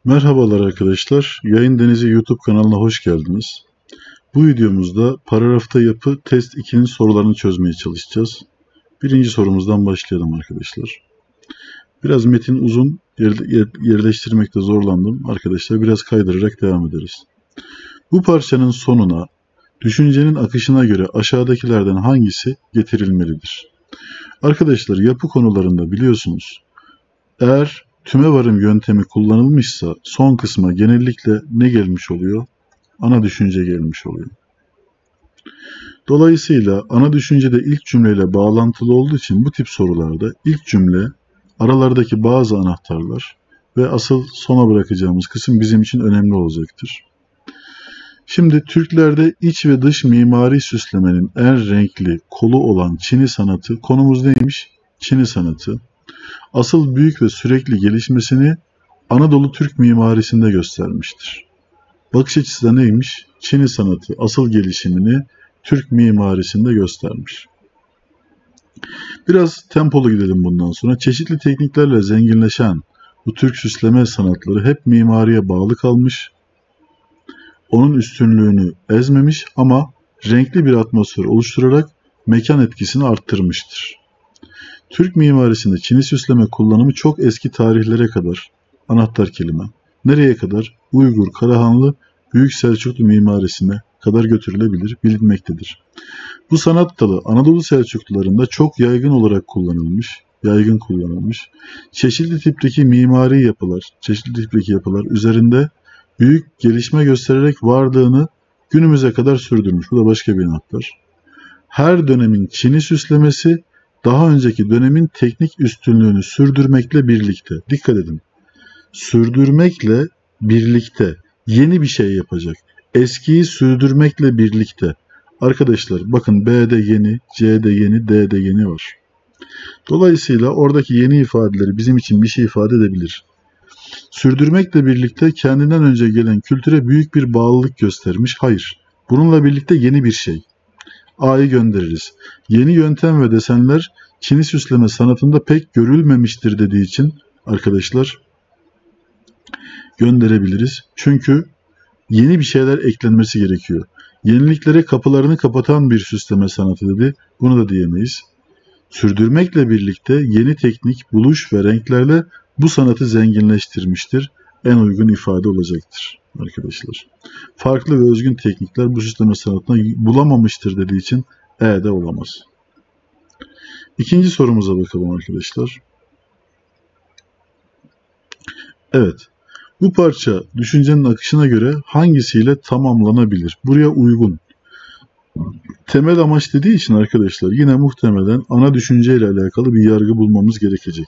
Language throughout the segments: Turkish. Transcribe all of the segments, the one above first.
Merhabalar arkadaşlar, Yayın Denizi YouTube kanalına hoş geldiniz. Bu videomuzda paragrafta yapı test 2'nin sorularını çözmeye çalışacağız. Birinci sorumuzdan başlayalım arkadaşlar. Biraz metin uzun, yerleştirmekte zorlandım arkadaşlar. Biraz kaydırarak devam ederiz. Bu parçanın sonuna düşüncenin akışına göre aşağıdakilerden hangisi getirilmelidir? Arkadaşlar yapı konularında biliyorsunuz, eğer tüme varım yöntemi kullanılmışsa son kısma genellikle ne gelmiş oluyor? Ana düşünce gelmiş oluyor. Dolayısıyla ana düşünce de ilk cümleyle bağlantılı olduğu için bu tip sorularda ilk cümle, aralardaki bazı anahtarlar ve asıl sona bırakacağımız kısım bizim için önemli olacaktır. Şimdi Türklerde iç ve dış mimari süslemenin en renkli kolu olan Çini sanatı, konumuz neymiş? Çini sanatı. Asıl büyük ve sürekli gelişmesini Anadolu Türk mimarisinde göstermiştir. Bakış açısı da neymiş? Çini sanatı asıl gelişimini Türk mimarisinde göstermiş. Biraz tempolu gidelim bundan sonra. Çeşitli tekniklerle zenginleşen bu Türk süsleme sanatları hep mimariye bağlı kalmış. Onun üstünlüğünü ezmemiş ama renkli bir atmosfer oluşturarak mekan etkisini arttırmıştır. Türk mimarisinde Çini süsleme kullanımı çok eski tarihlere kadar, anahtar kelime, nereye kadar? Uygur, Karahanlı, Büyük Selçuklu mimarisine kadar götürülebilir, bilinmektedir. Bu sanat dalı Anadolu Selçuklularında çok yaygın olarak kullanılmış, çeşitli tipteki mimari yapılar üzerinde büyük gelişme göstererek varlığını günümüze kadar sürdürmüş. Bu da başka bir anahtar. Her dönemin Çini süslemesi daha önceki dönemin teknik üstünlüğünü sürdürmekle birlikte, dikkat edin, sürdürmekle birlikte yeni bir şey yapacak. Eskiyi sürdürmekle birlikte. Arkadaşlar bakın B'de yeni, C'de yeni, D'de yeni var. Dolayısıyla oradaki yeni ifadeleri bizim için bir şey ifade edebilir. Sürdürmekle birlikte kendinden önce gelen kültüre büyük bir bağlılık göstermiş. Hayır. Bununla birlikte yeni bir şey. A'yı göndeririz. Yeni yöntem ve desenler Çini süsleme sanatında pek görülmemiştir dediği için arkadaşlar gönderebiliriz. Çünkü yeni bir şeyler eklenmesi gerekiyor. Yeniliklere kapılarını kapatan bir süsleme sanatı dedi. Bunu da diyemeyiz. Sürdürmekle birlikte yeni teknik, buluş ve renklerle bu sanatı zenginleştirmiştir. En uygun ifade olacaktır arkadaşlar. Farklı ve özgün teknikler bu süsleme sanatına bulamamıştır dediği için E'de olamaz. İkinci sorumuza bakalım arkadaşlar. Evet. Bu parça düşüncenin akışına göre hangisiyle tamamlanabilir? Buraya uygun. Temel amaç dediği için arkadaşlar yine muhtemelen ana düşünceyle alakalı bir yargı bulmamız gerekecek.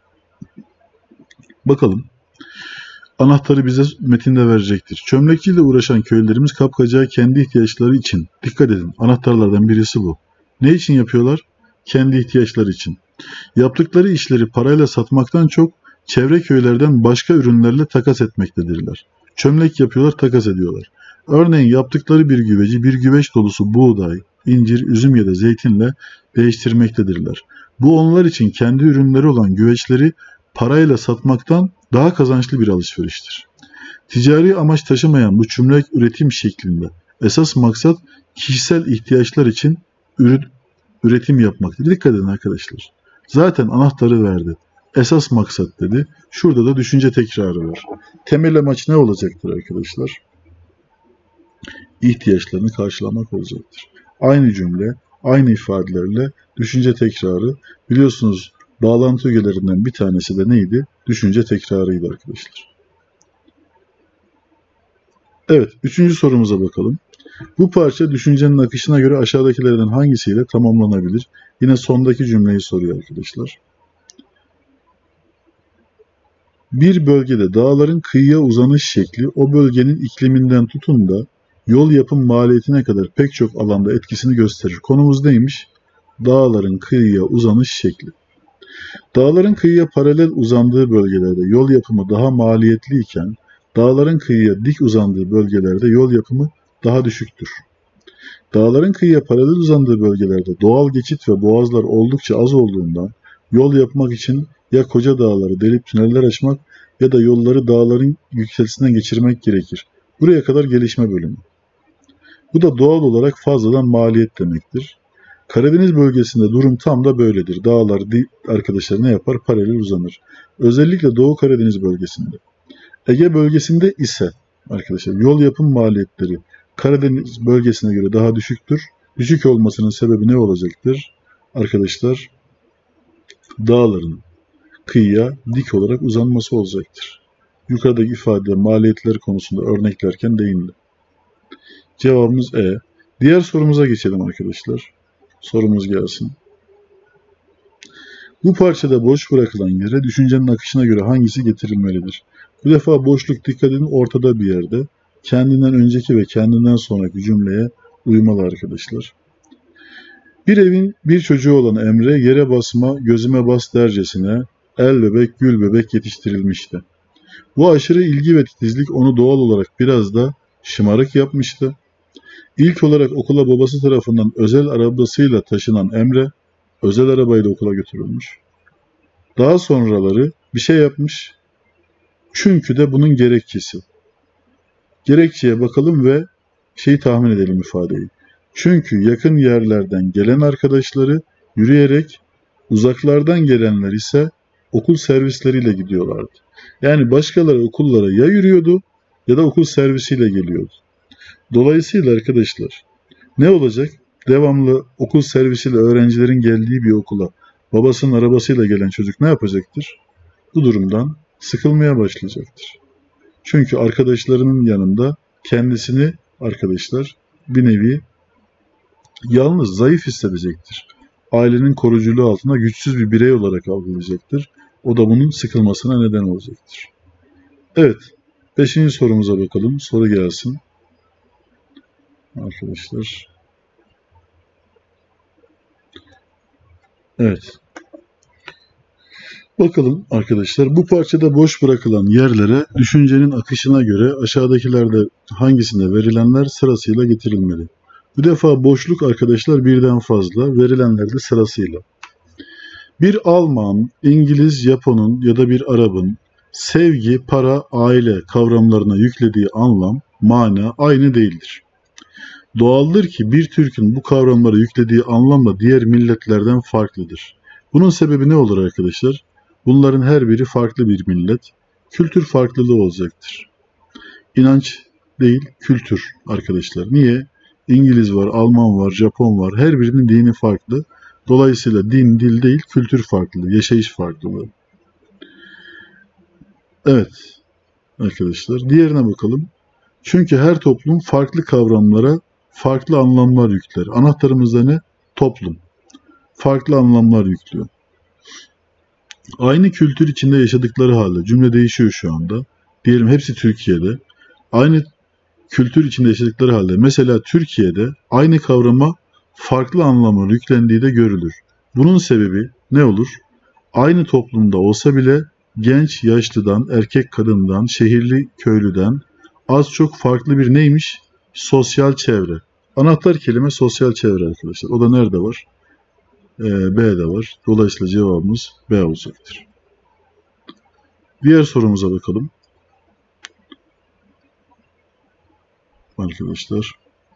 Bakalım. Anahtarı bize metinde verecektir. Çömlekçiyle uğraşan köylülerimiz kapkacağı kendi ihtiyaçları için. Dikkat edin, anahtarlardan birisi bu. Ne için yapıyorlar? Kendi ihtiyaçları için. Yaptıkları işleri parayla satmaktan çok çevre köylerden başka ürünlerle takas etmektedirler. Çömlek yapıyorlar, takas ediyorlar. Örneğin yaptıkları bir güveci bir güveç dolusu buğday, incir, üzüm ya da zeytinle değiştirmektedirler. Bu onlar için kendi ürünleri olan güveçleri parayla satmaktan daha kazançlı bir alışveriştir. Ticari amaç taşımayan bu çömlek üretim şeklinde esas maksat kişisel ihtiyaçlar için üretim yapmaktır. Dikkat edin arkadaşlar. Zaten anahtarı verdi. Esas maksat dedi. Şurada da düşünce tekrarı var. Temel amaç ne olacaktır arkadaşlar? İhtiyaçlarını karşılamak olacaktır. Aynı cümle, aynı ifadelerle düşünce tekrarı. Biliyorsunuz bağlantı ögelerinden bir tanesi de neydi? Düşünce tekrarıydı arkadaşlar. Evet, üçüncü sorumuza bakalım. Bu parça düşüncenin akışına göre aşağıdakilerden hangisiyle tamamlanabilir? Yine sondaki cümleyi soruyor arkadaşlar. Bir bölgede dağların kıyıya uzanış şekli o bölgenin ikliminden tutun da yol yapım maliyetine kadar pek çok alanda etkisini gösterir. Konumuz neymiş? Dağların kıyıya uzanış şekli. Dağların kıyıya paralel uzandığı bölgelerde yol yapımı daha maliyetli iken dağların kıyıya dik uzandığı bölgelerde yol yapımı daha düşüktür. Dağların kıyıya paralel uzandığı bölgelerde doğal geçit ve boğazlar oldukça az olduğundan yol yapmak için ya koca dağları delip tüneller açmak ya da yolları dağların yükseltisinden geçirmek gerekir. Buraya kadar gelişme bölümü. Bu da doğal olarak fazladan maliyet demektir. Karadeniz bölgesinde durum tam da böyledir. Dağlar arkadaşlar ne yapar? Paralel uzanır. Özellikle Doğu Karadeniz bölgesinde. Ege bölgesinde ise arkadaşlar yol yapım maliyetleri Karadeniz bölgesine göre daha düşüktür. Düşük olmasının sebebi ne olacaktır? Arkadaşlar dağların kıyıya dik olarak uzanması olacaktır. Yukarıdaki ifade maliyetler konusunda örneklerken değindi. Cevabımız E. Diğer sorumuza geçelim arkadaşlar. Sorumuz gelsin. Bu parçada boş bırakılan yere düşüncenin akışına göre hangisi getirilmelidir? Bu defa boşluk dikkat edin ortada bir yerde. Kendinden önceki ve kendinden sonraki cümleye uymalı arkadaşlar. Bir evin bir çocuğu olan Emre yere basma, gözüme bas dercesine el bebek, gül bebek yetiştirilmişti. Bu aşırı ilgi ve titizlik onu doğal olarak biraz da şımarık yapmıştı. İlk olarak okula babası tarafından özel arabasıyla taşınan Emre, özel arabayla okula götürülmüş. Daha sonraları bir şey yapmış, çünkü de bunun gerekçesi. Gerekçeye bakalım ve tahmin edelim ifadeyi. Çünkü yakın yerlerden gelen arkadaşları yürüyerek, uzaklardan gelenler ise okul servisleriyle gidiyorlardı. Yani başkaları okullara ya yürüyordu ya da okul servisiyle geliyordu. Dolayısıyla arkadaşlar ne olacak? Devamlı okul servisiyle öğrencilerin geldiği bir okula babasının arabasıyla gelen çocuk ne yapacaktır? Bu durumdan sıkılmaya başlayacaktır. Çünkü arkadaşlarının yanında kendisini arkadaşlar bir nevi yalnız, zayıf hissedecektir. Ailenin koruculuğu altında güçsüz bir birey olarak algılayacaktır. O da bunun sıkılmasına neden olacaktır. Evet, 5. sorumuza bakalım. Soru gelsin. Arkadaşlar. Evet. Bakalım arkadaşlar, bu parçada boş bırakılan yerlere düşüncenin akışına göre aşağıdakilerde hangisinde verilenler sırasıyla getirilmeli. Bu defa boşluk arkadaşlar birden fazla, verilenler de sırasıyla. Bir Alman, İngiliz, Japon'un ya da bir Arap'ın sevgi, para, aile kavramlarına yüklediği anlam, mana aynı değildir. Doğaldır ki bir Türk'ün bu kavramlara yüklediği anlamla diğer milletlerden farklıdır. Bunun sebebi ne olur arkadaşlar? Bunların her biri farklı bir millet. Kültür farklılığı olacaktır. İnanç değil, kültür arkadaşlar. Niye? İngiliz var, Alman var, Japon var. Her birinin dini farklı. Dolayısıyla din, dil değil, kültür farklılığı, yaşayış farklılığı. Evet arkadaşlar. Diğerine bakalım. Çünkü her toplum farklı kavramlara farklı anlamlar yükler. Anahtarımızda ne? Toplum. Farklı anlamlar yüklüyor. Aynı kültür içinde yaşadıkları halde, cümle değişiyor şu anda. Diyelim hepsi Türkiye'de. Aynı kültür içinde yaşadıkları halde, mesela Türkiye'de aynı kavrama farklı anlamlar yüklendiği de görülür. Bunun sebebi ne olur? Aynı toplumda olsa bile genç yaşlıdan, erkek kadından, şehirli köylüden az çok farklı bir neymiş? Sosyal çevre. Anahtar kelime sosyal çevre arkadaşlar. O da nerede var? B'de var. Dolayısıyla cevabımız B olacaktır. Diğer sorumuza bakalım. Arkadaşlar.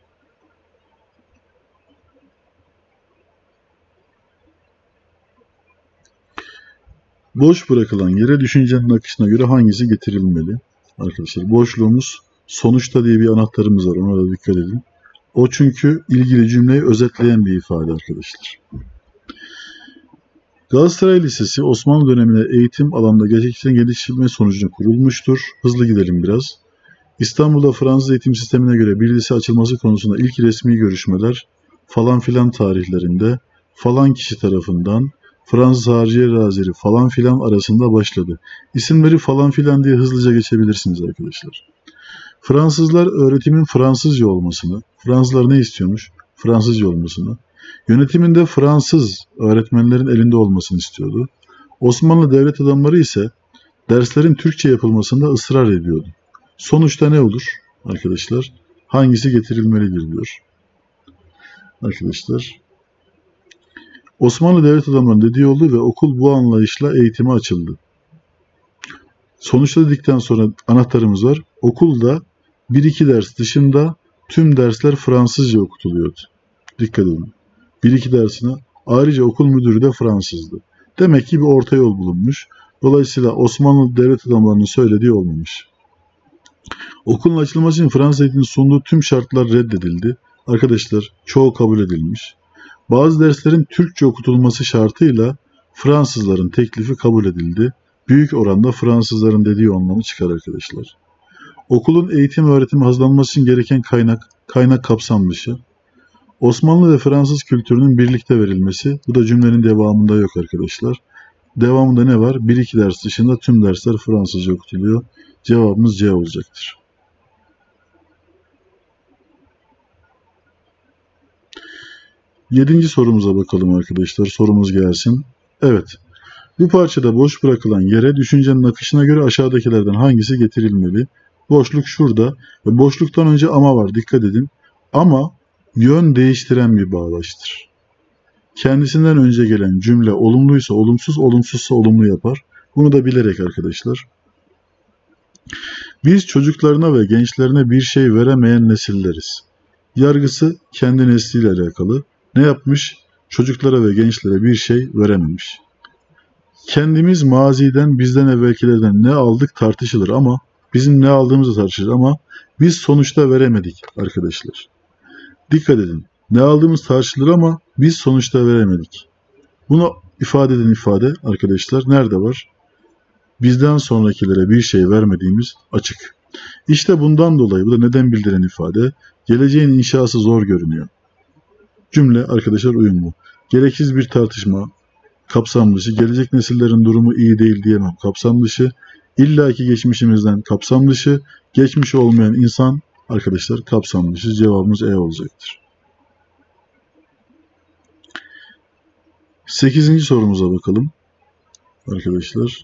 Boş bırakılan yere düşüncenin akışına göre hangisi getirilmeli? Arkadaşlar boşluğumuz sonuçta diye bir anahtarımız var. Ona da dikkat edin. O çünkü ilgili cümleyi özetleyen bir ifade arkadaşlar. Galatasaray Lisesi Osmanlı döneminde eğitim alanında gerçekten geliştirme sonucunda kurulmuştur. Hızlı gidelim biraz. İstanbul'da Fransız eğitim sistemine göre bir lise açılması konusunda ilk resmi görüşmeler falan filan tarihlerinde falan kişi tarafından Fransız harciye razeri falan filan arasında başladı. İsimleri falan filan diye hızlıca geçebilirsiniz arkadaşlar. Fransızlar öğretimin Fransızca olmasını, Fransızlar ne istiyormuş? Fransızca olmasını. Yönetiminde Fransız öğretmenlerin elinde olmasını istiyordu. Osmanlı devlet adamları ise derslerin Türkçe yapılmasında ısrar ediyordu. Sonuçta ne olur arkadaşlar? Hangisi getirilmelidir diyor. Arkadaşlar Osmanlı devlet adamlarının dediği oldu ve okul bu anlayışla eğitime açıldı. Sonuçta dedikten sonra anahtarımız var. Okulda 1-2 ders dışında tüm dersler Fransızca okutuluyordu. Dikkat edin. 1-2 dersine ayrıca okul müdürü de Fransızdı. Demek ki bir orta yol bulunmuş. Dolayısıyla Osmanlı devlet adamlarının söylediği olmamış. Okulun açılması için Fransız eğitiminin sunduğu tüm şartlar reddedildi. Arkadaşlar çoğu kabul edilmiş. Bazı derslerin Türkçe okutulması şartıyla Fransızların teklifi kabul edildi. Büyük oranda Fransızların dediği anlamı çıkar arkadaşlar. Okulun eğitim ve öğretimi hazırlanması için gereken kaynak kapsam dışı. Osmanlı ve Fransız kültürünün birlikte verilmesi. Bu da cümlenin devamında yok arkadaşlar. Devamında ne var? 1-2 ders dışında tüm dersler Fransızca okutuluyor. Cevabımız C olacaktır. 7. sorumuza bakalım arkadaşlar. Sorumuz gelsin. Evet. Bu parçada boş bırakılan yere düşüncenin akışına göre aşağıdakilerden hangisi getirilmeli? Boşluk şurada ve boşluktan önce ama var. Dikkat edin. Ama yön değiştiren bir bağlaçtır. Kendisinden önce gelen cümle olumluysa olumsuz, olumsuzsa olumlu yapar. Bunu da bilerek arkadaşlar. Biz çocuklarına ve gençlerine bir şey veremeyen nesilleriz. Yargısı kendi nesliyle alakalı. Ne yapmış? Çocuklara ve gençlere bir şey verememiş. Kendimiz maziden bizden evvelkilerden ne aldık tartışılır ama bizim ne aldığımız da tartışılır ama biz sonuçta veremedik arkadaşlar. Dikkat edin. Ne aldığımız tartışılır ama biz sonuçta veremedik. Bunu ifade eden ifade arkadaşlar nerede var? Bizden sonrakilere bir şey vermediğimiz açık. İşte bundan dolayı bu da neden bildiren ifade. Geleceğin inşası zor görünüyor. Cümle arkadaşlar uyumlu. Gereksiz bir tartışma, kapsam dışı. Gelecek nesillerin durumu iyi değil diyemem. Kapsam dışı. İllaki geçmişimizden kapsam dışı. Geçmişi olmayan insan arkadaşlar kapsam dışı. Cevabımız E olacaktır. 8. sorumuza bakalım. Arkadaşlar.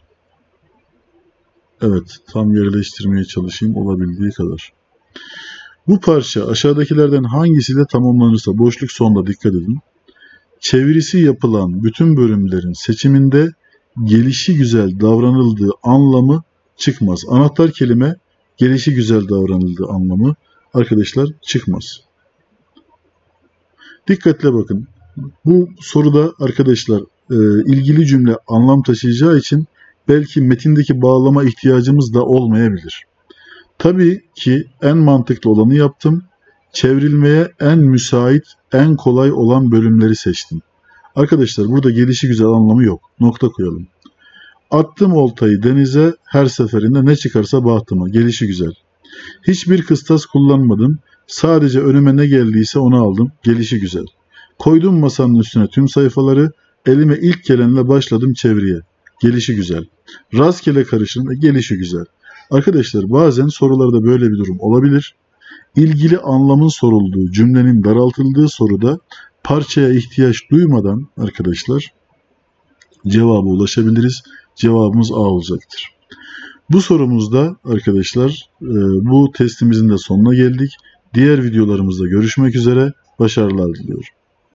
Evet, tam yerleştirmeye çalışayım olabildiği kadar. Bu parça aşağıdakilerden hangisiyle tamamlanırsa boşluk sonda dikkat edin. Çevirisi yapılan bütün bölümlerin seçiminde gelişigüzel davranıldığı anlamı çıkmaz. Anahtar kelime gelişigüzel davranıldığı anlamı arkadaşlar çıkmaz. Dikkatle bakın. Bu soruda arkadaşlar ilgili cümle anlam taşıyacağı için belki metindeki bağlama ihtiyacımız da olmayabilir. Tabii ki en mantıklı olanı yaptım. Çevrilmeye en müsait, en kolay olan bölümleri seçtim. Arkadaşlar burada gelişigüzel anlamı yok. Nokta koyalım. Attım oltayı denize, her seferinde ne çıkarsa bahtıma. Gelişigüzel. Hiçbir kıstas kullanmadım. Sadece önüme ne geldiyse onu aldım. Gelişigüzel. Koydum masanın üstüne tüm sayfaları. Elime ilk gelenle başladım çeviriye. Gelişigüzel. Rastgele karıştırdım. Gelişigüzel. Arkadaşlar bazen sorularda böyle bir durum olabilir. İlgili anlamın sorulduğu, cümlenin daraltıldığı soruda parçaya ihtiyaç duymadan arkadaşlar cevaba ulaşabiliriz. Cevabımız A olacaktır. Bu sorumuzda arkadaşlar bu testimizin de sonuna geldik. Diğer videolarımızda görüşmek üzere. Başarılar diliyorum.